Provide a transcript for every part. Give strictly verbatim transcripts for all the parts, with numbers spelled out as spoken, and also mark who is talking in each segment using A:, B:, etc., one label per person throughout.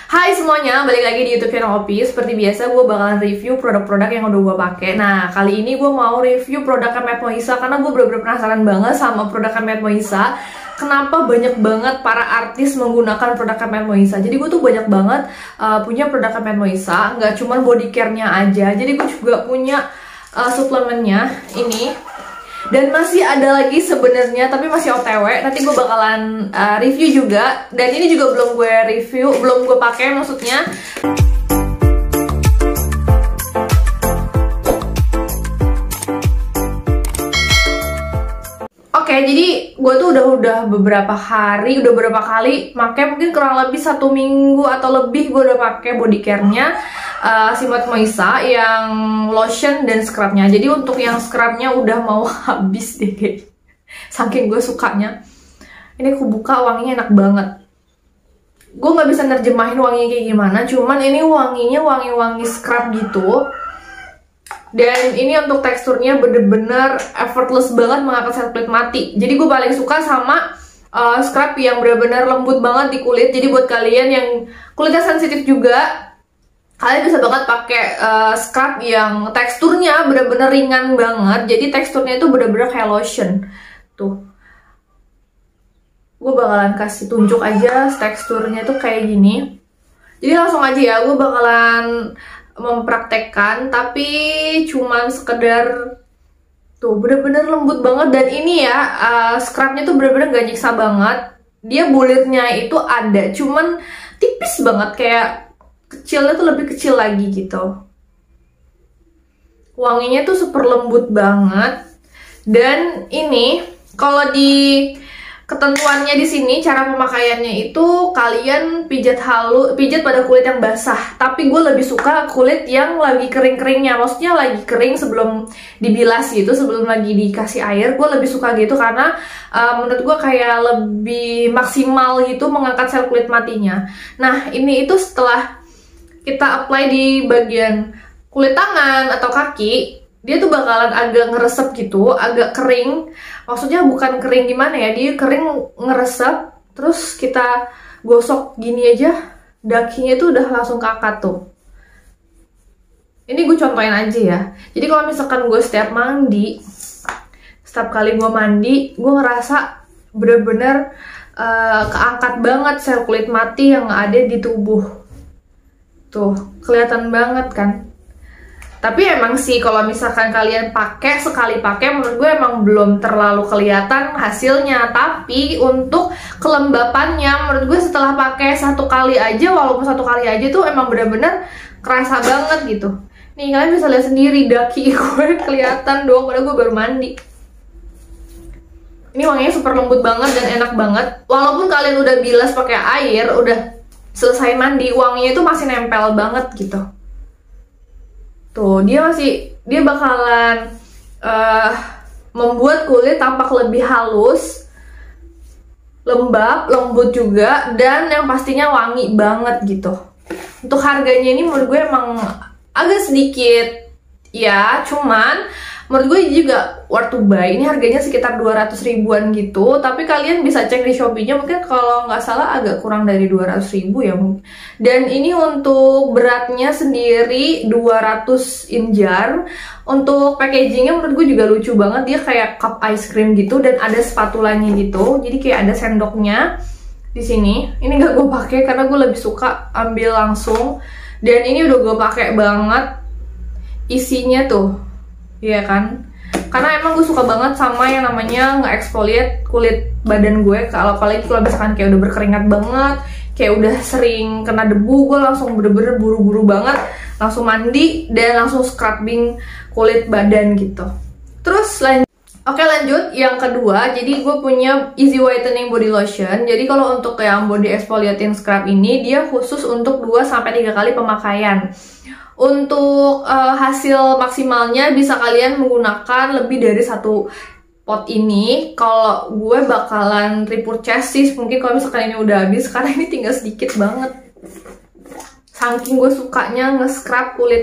A: Hai semuanya, balik lagi di YouTube channel Opi. Seperti biasa, gue bakalan review produk-produk yang udah gue pakai. Nah, kali ini gue mau review produknya Matte Moisa karena gue bener-bener penasaran banget sama produknya Matte Moisa. Kenapa banyak banget para artis menggunakan produknya Matte Moisa? Jadi gue tuh banyak banget uh, punya produknya Matte Moisa, nggak cuma body care-nya aja. Jadi gue juga punya uh, suplemennya ini. Dan masih ada lagi sebenarnya, tapi masih O T W. Nanti gue bakalan uh, review juga. Dan ini juga belum gue review, belum gue pakai maksudnya. Oke, okay, jadi gue tuh udah udah beberapa hari, udah beberapa kali pakai, mungkin kurang lebih satu minggu atau lebih gue udah pakai body care-nya. Uh, si Matte Moisa yang lotion dan scrubnya. Jadi untuk yang scrubnya udah mau habis deh guys, saking gue sukanya. Ini aku buka, wanginya enak banget. Gue nggak bisa nerjemahin wanginya kayak gimana, cuman ini wanginya wangi-wangi scrub gitu. Dan ini untuk teksturnya bener-bener effortless banget mengangkat sel kulit mati. Jadi gue paling suka sama uh, scrub yang bener-bener lembut banget di kulit. Jadi buat kalian yang kulitnya sensitif juga, kalian bisa banget pakai uh, scrub yang teksturnya bener-bener ringan banget. Jadi teksturnya itu bener-bener kayak lotion. Tuh, gue bakalan kasih tunjuk aja teksturnya tuh kayak gini. Jadi langsung aja ya, gue bakalan mempraktekkan, tapi cuman sekedar tuh bener-bener lembut banget. Dan ini ya, uh, scrubnya tuh bener-bener gak nyiksa banget. Dia bulirnya itu ada, cuman tipis banget, kayak kecilnya tuh lebih kecil lagi gitu. Wanginya tuh super lembut banget. Dan ini kalau di ketentuannya di sini, cara pemakaiannya itu kalian pijat halus, pijat pada kulit yang basah. Tapi gue lebih suka kulit yang lagi kering-keringnya, maksudnya lagi kering sebelum dibilas gitu, sebelum lagi dikasih air. Gue lebih suka gitu karena uh, menurut gue kayak lebih maksimal gitu mengangkat sel kulit matinya. Nah, ini itu setelah kita apply di bagian kulit tangan atau kaki, dia tuh bakalan agak ngeresep gitu, agak kering. Maksudnya bukan kering gimana ya, dia kering ngeresep. Terus kita gosok gini aja, dakinya tuh udah langsung keangkat tuh. Ini gue contohin aja ya. Jadi kalau misalkan gue setiap mandi, setiap kali gue mandi, gue ngerasa bener-bener uh, keangkat banget sel kulit mati yang ada di tubuh. Tuh, kelihatan banget kan. Tapi emang sih kalau misalkan kalian pakai sekali pakai, menurut gue emang belum terlalu kelihatan hasilnya. Tapi untuk kelembapannya, menurut gue setelah pakai satu kali aja, walaupun satu kali aja tuh emang bener-bener kerasa banget gitu. Nih kalian bisa lihat sendiri daki gue kelihatan dong, padahal gue baru mandi. Ini wanginya super lembut banget dan enak banget. Walaupun kalian udah bilas pakai air, udah selesai mandi, wanginya itu masih nempel banget gitu. Tuh, dia masih, dia bakalan uh, membuat kulit tampak lebih halus, lembab, lembut juga, dan yang pastinya wangi banget gitu. Untuk harganya ini menurut gue emang agak sedikit ya, cuman menurut gue juga worth to buy. Ini harganya sekitar dua ratus ribuan gitu. Tapi kalian bisa cek di Shopee-nya, mungkin kalau nggak salah agak kurang dari dua ratus ribu ya. Dan ini untuk beratnya sendiri dua ratus in jar. Untuk packagingnya menurut gue juga lucu banget. Dia kayak cup ice cream gitu dan ada spatulanya gitu. Jadi kayak ada sendoknya di sini. Ini nggak gue pakai karena gue lebih suka ambil langsung. Dan ini udah gue pakai banget. Isinya tuh, iya kan? Karena emang gue suka banget sama yang namanya nge-exfoliate kulit badan gue. Kalau apalagi kalau misalkan kayak udah berkeringat banget, kayak udah sering kena debu, gue langsung bener-bener buru-buru banget langsung mandi dan langsung scrubbing kulit badan gitu. Terus lanjut. Oke, lanjut yang kedua. Jadi gue punya Easy Whitening Body Lotion. Jadi kalau untuk yang body exfoliating scrub ini, dia khusus untuk dua sampai tiga kali pemakaian. Untuk uh, hasil maksimalnya bisa kalian menggunakan lebih dari satu pot ini. Kalau gue bakalan repurchase sih, mungkin kalau misalkan ini udah habis, karena ini tinggal sedikit banget. Saking gue sukanya nge-scrub kulit.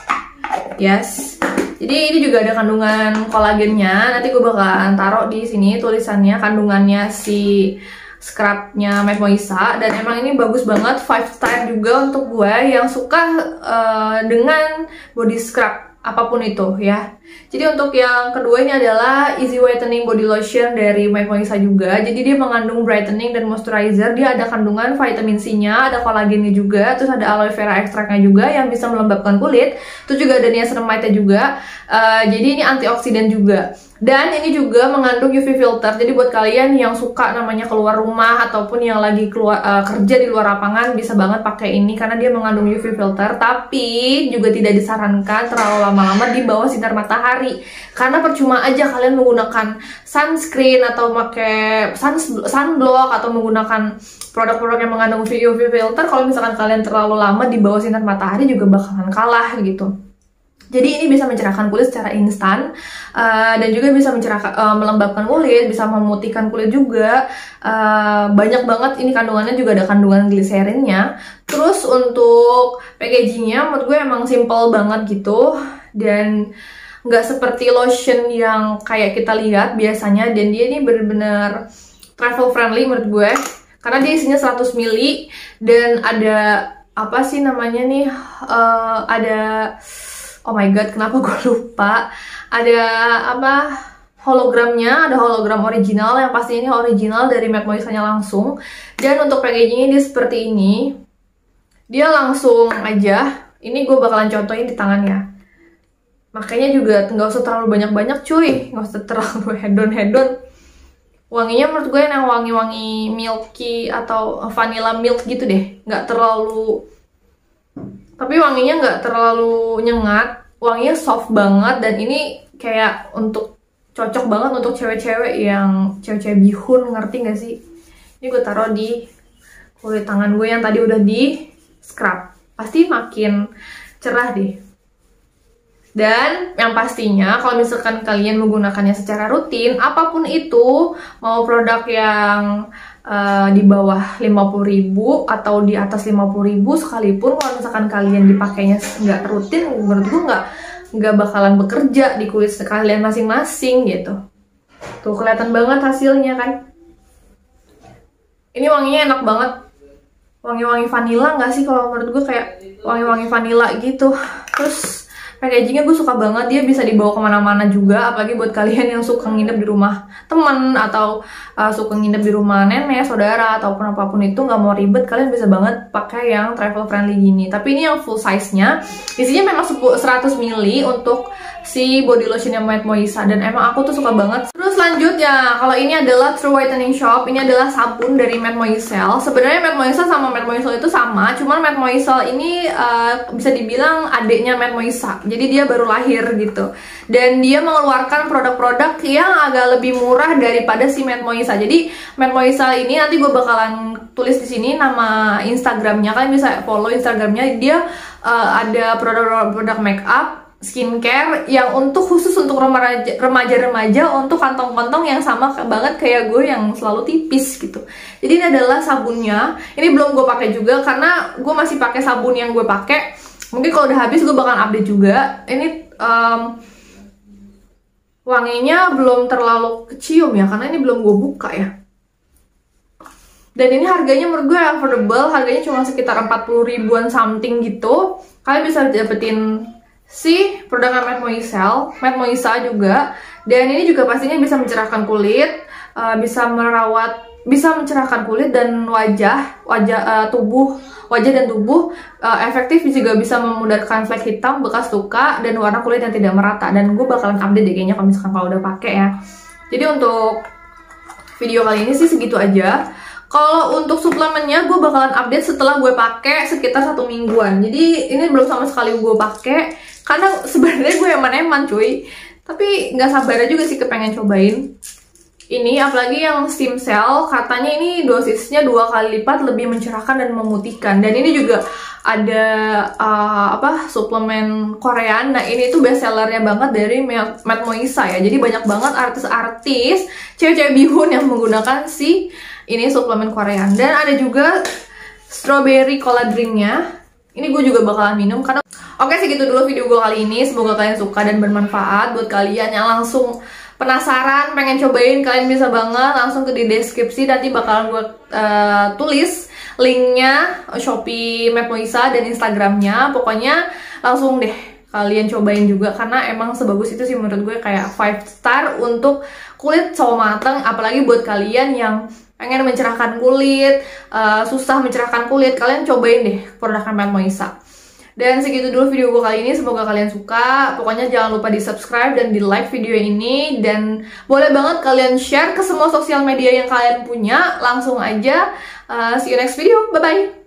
A: Yes. Jadi ini juga ada kandungan kolagennya. Nanti gue bakalan taruh di sini tulisannya kandungannya si scrubnya Matte Moisa, dan emang ini bagus banget, five star juga untuk gue yang suka uh, dengan body scrub apapun itu ya. Jadi untuk yang kedua ini adalah Easy Whitening Body Lotion dari Matte Moisa juga. Jadi dia mengandung brightening dan moisturizer. Dia ada kandungan vitamin C-nya, ada kolagennya juga, terus ada aloe vera ekstraknya juga yang bisa melembabkan kulit. Terus juga ada niacinamide juga. Uh, jadi ini antioksidan juga. Dan ini juga mengandung U V filter. Jadi buat kalian yang suka namanya keluar rumah ataupun yang lagi keluar uh, kerja di luar lapangan, bisa banget pakai ini karena dia mengandung U V filter. Tapi juga tidak disarankan terlalu lama-lama di bawah sinar matahari. Karena percuma aja kalian menggunakan sunscreen atau pakai sun sunblock atau menggunakan produk-produk yang mengandung U V filter. Kalau misalkan kalian terlalu lama di bawah sinar matahari juga bakalan kalah gitu. Jadi ini bisa mencerahkan kulit secara instan, uh, dan juga bisa mencerahkan, uh, melembabkan kulit, bisa memutihkan kulit juga. Uh, banyak banget ini kandungannya, juga ada kandungan gliserinnya. Terus untuk packagingnya menurut gue emang simple banget gitu, dan nggak seperti lotion yang kayak kita lihat biasanya. Dan dia ini bener-bener travel friendly menurut gue, karena dia isinya seratus mililiter dan ada apa sih namanya nih, uh, ada oh my god, kenapa gue lupa? Ada apa? Hologramnya, ada hologram original yang pasti ini original dari Matte Moisa-nya langsung. Dan untuk packagingnya dia seperti ini. Dia langsung aja. Ini gue bakalan contohin di tangannya. Makanya juga nggak usah terlalu banyak-banyak cuy, nggak usah terlalu hedon-hedon. Wanginya menurut gue yang wangi-wangi milky atau vanilla milk gitu deh, nggak terlalu. Tapi wanginya nggak terlalu nyengat, wanginya soft banget, dan ini kayak untuk cocok banget untuk cewek-cewek yang cewek-cewek bihun, ngerti nggak sih? Ini gue taruh di kulit tangan gue yang tadi udah di scrub, pasti makin cerah deh. Dan yang pastinya kalau misalkan kalian menggunakannya secara rutin, apapun itu, mau produk yang Uh, di bawah lima puluh ribu atau di atas lima puluh ribu sekalipun, kalau misalkan kalian dipakainya nggak rutin, menurut gue nggak nggak bakalan bekerja di kulit kalian masing-masing gitu. Tuh kelihatan banget hasilnya kan. Ini wanginya enak banget, wangi-wangi vanilla nggak sih? Kalau menurut gue kayak wangi-wangi vanilla gitu. Terus packagingnya gue suka banget, dia bisa dibawa kemana-mana juga, apalagi buat kalian yang suka nginep di rumah temen atau uh, suka nginep di rumah nenek, saudara, ataupun apapun itu, nggak mau ribet, kalian bisa banget pakai yang travel friendly gini. Tapi ini yang full size-nya, isinya memang seratus mililiter untuk si body lotion yang Matte Moisa, dan emang aku tuh suka banget. Terus lanjut ya, kalau ini adalah True Whitening Shop, ini adalah sabun dari Matte Moisa. Sebenarnya Matte Moisa sama Matte Moisa itu sama, cuman Matte Moisa ini uh, bisa dibilang adiknya Matte Moisa. Jadi dia baru lahir gitu. Dan dia mengeluarkan produk-produk yang agak lebih murah daripada si Matte Moisa. Jadi Matte Moisa ini nanti gue bakalan tulis di sini nama Instagramnya. Kalian bisa follow Instagramnya. Dia uh, ada produk-produk make up, skincare yang untuk khusus untuk remaja-remaja, untuk kantong-kantong yang sama banget kayak gue yang selalu tipis gitu. Jadi ini adalah sabunnya. Ini belum gue pakai juga karena gue masih pakai sabun yang gue pakai. Mungkin kalau udah habis gue bakalan update juga. Ini um, wanginya belum terlalu kecium ya, karena ini belum gue buka ya. Dan ini harganya menurut gue affordable, harganya cuma sekitar empat puluh ribuan something gitu. Kalian bisa dapetin si produk Matte Moisa, Matte Moisa juga. Dan ini juga pastinya bisa mencerahkan kulit, uh, bisa merawat, bisa mencerahkan kulit dan wajah, wajah uh, tubuh, wajah dan tubuh. Uh, efektif juga bisa memudarkan flek hitam, bekas luka, dan warna kulit yang tidak merata. Dan gue bakalan update deh kayaknya kalau misalkan kalau udah pakai ya. Jadi untuk video kali ini sih segitu aja. Kalau untuk suplemennya gue bakalan update setelah gue pakai sekitar satu mingguan. Jadi ini belum sama sekali gue pakai karena sebenarnya gue eman-eman cuy. Tapi nggak sabar juga sih kepengen cobain. Ini apalagi yang stem cell, katanya ini dosisnya dua kali lipat lebih mencerahkan dan memutihkan. Dan ini juga ada uh, apa suplemen Korea. Nah ini tuh best sellernya banget dari Matte Moisa ya. Jadi banyak banget artis-artis cewek-cewek bihun yang menggunakan si ini suplemen Korea. Dan ada juga strawberry cola drinknya. Ini gue juga bakalan minum karena oke, segitu dulu video gue kali ini. Semoga kalian suka dan bermanfaat buat kalian yang langsung penasaran, pengen cobain, kalian bisa banget langsung ke di deskripsi, nanti bakalan gue uh, tulis linknya Shopee Map Moisa dan Instagramnya. Pokoknya langsung deh kalian cobain juga, karena emang sebagus itu sih menurut gue, kayak five star untuk kulit cowok mateng. Apalagi buat kalian yang pengen mencerahkan kulit, uh, susah mencerahkan kulit, kalian cobain deh produk Map Moisa. Dan segitu dulu video gue kali ini, semoga kalian suka. Pokoknya jangan lupa di subscribe dan di like video ini, dan boleh banget kalian share ke semua sosial media yang kalian punya. Langsung aja, uh, see you next video, bye bye.